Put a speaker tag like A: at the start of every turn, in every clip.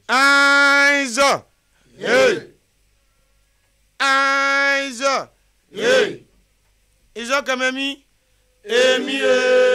A: Aizo. Hey. Aizo. Hey. Izo kamemi. Emi.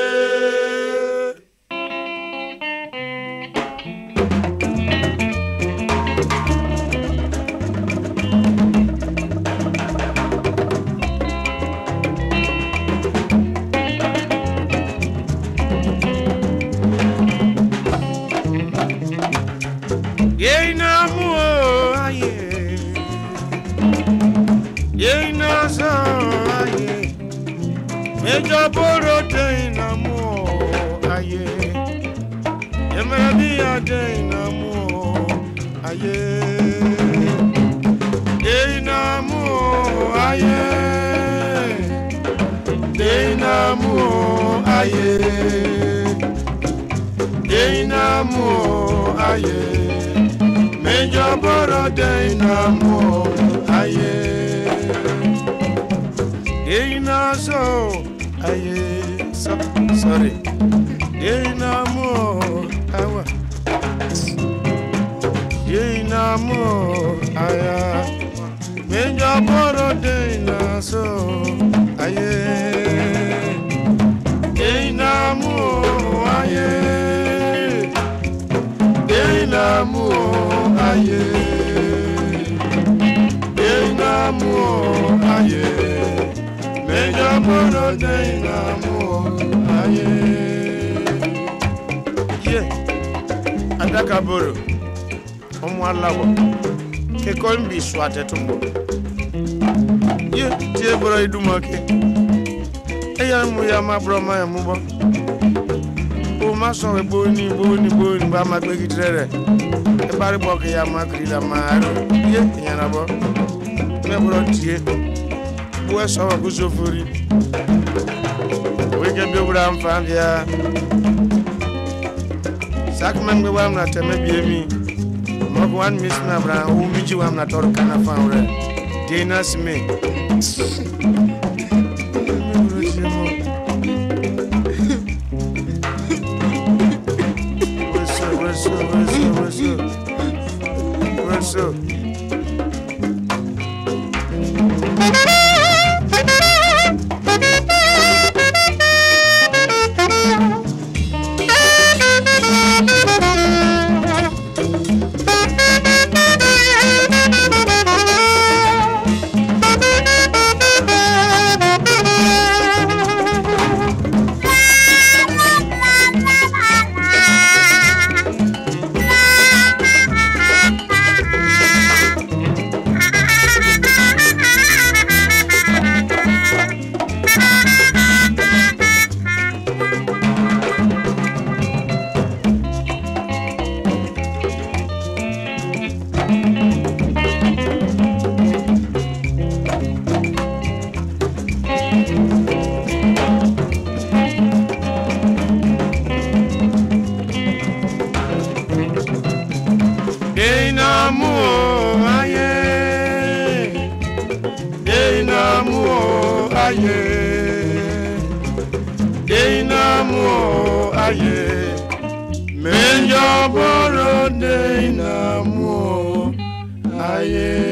A: Ejo Boro dynamo aye Yemadi dynamo aye Dynamo aye Dynamo aye Dynamo aye Ejo Boro dynamo aye Dynamo aye, sorry. Dynamo, awa. Dynamo, aya. Menja Boro dynamo, aye. Dynamo, aye. Dynamo, aye. Dynamo, aye. Meja Boro dynamo aye ye adaka Boro omo alawo ke kolmbi swate tumbo ye tie Boro idumake eya mu ya mabro ma ya mubo o ma so we boni ba ma gbe gitrere e bari bo ke ya ma krila ma ye nyana bo me Boro tie West of Guzofuri. We can be around Fandia. Sackman, we will not tell me. Mog one Miss Nabra, who meet you, I'm not all kind of found. Dana Smith. What's up? Dynamo aye Menja Boro dynamo aye